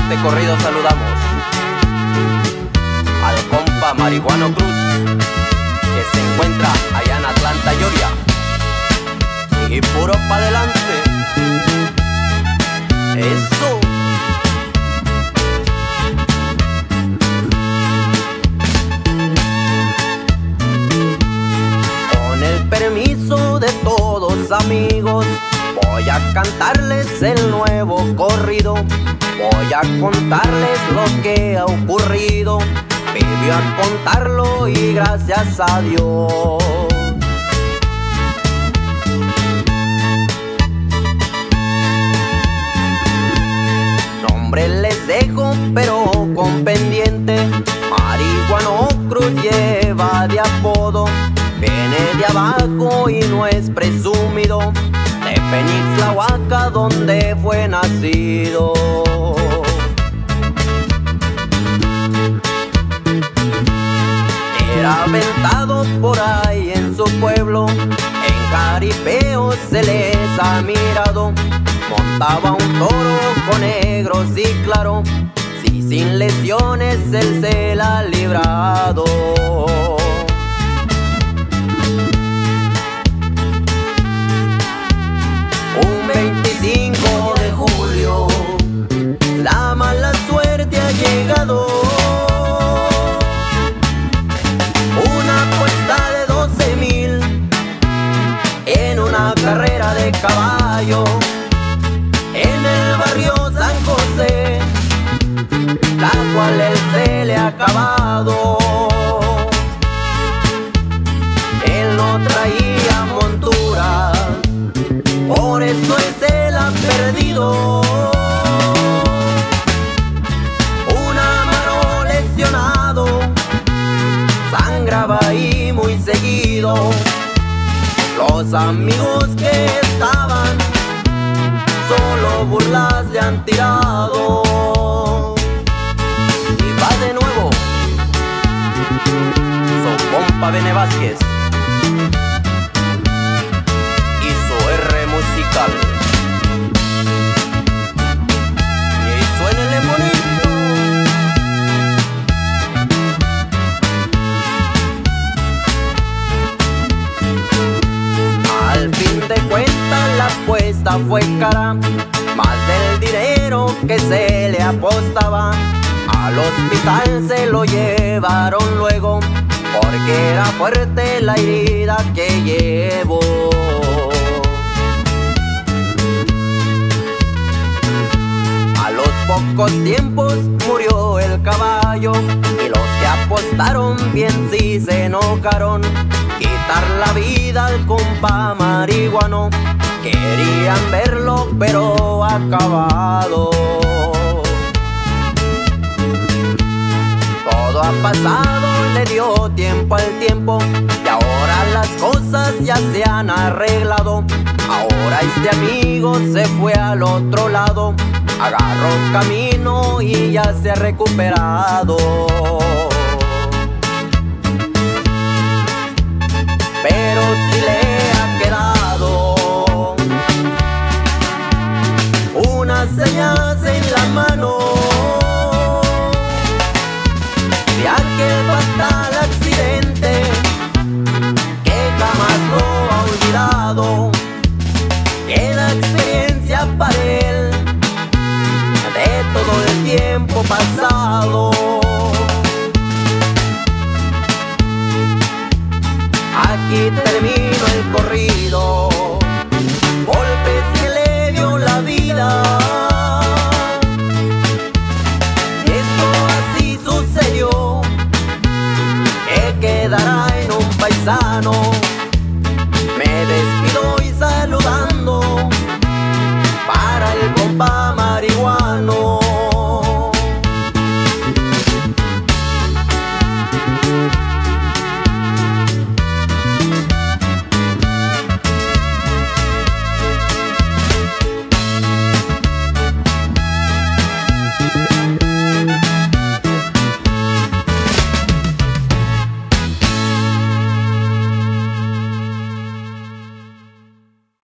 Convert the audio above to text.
este corrido saludamos al compa Marihuano Cruz, que se encuentra allá en Atlanta, Georgia, y puro pa' adelante. Eso. Con el permiso de todos, amigos, voy a cantarles el nuevo corrido. Voy a contarles lo que ha ocurrido. Viví a contarlo y gracias a Dios. Nombre les dejo, pero con pendiente. Marihuano Cruz lleva de apodo. Viene de abajo y no es presumido. De Penixtlahuaca, donde fue nacido. Era aventado por ahí en su pueblo. En jaripeo se les ha mirado. Montaba un toro con negros y claro. Si sin lesiones él se la ha librado. Un 25 de julio la mala suerte ha llegado. Una apuesta de 12,000 en una carrera de caballo en el barrio San José, la cual él se le ha acabado. Él no traía montura, por eso se la ha perdido. Una mano lesionado, sangraba ahí muy seguido. Los amigos que estaban solo burlas le han tirado. Y va de nuevo su compa Bene Vázquez y su R musical. Y suénele bonito. Al fin de cuentas la apuesta fue cara, más del dinero que se le apostaba. Al hospital se lo llevaron luego, porque era fuerte la herida que llevó. A los pocos tiempos murió el caballo, y los que apostaron bien sí se enojaron. Quitar la vida al compa Marihuano, querían verlo pero acabado. Todo ha pasado, le dio tiempo al tiempo, y ahora las cosas ya se han arreglado. Ahora este amigo se fue al otro lado, agarró camino y ya se ha recuperado. Pero si le ha quedado unas señas en la mano de aquel fatal accidente que jamás lo ha olvidado. Queda experiencia para él de todo el tiempo pasado.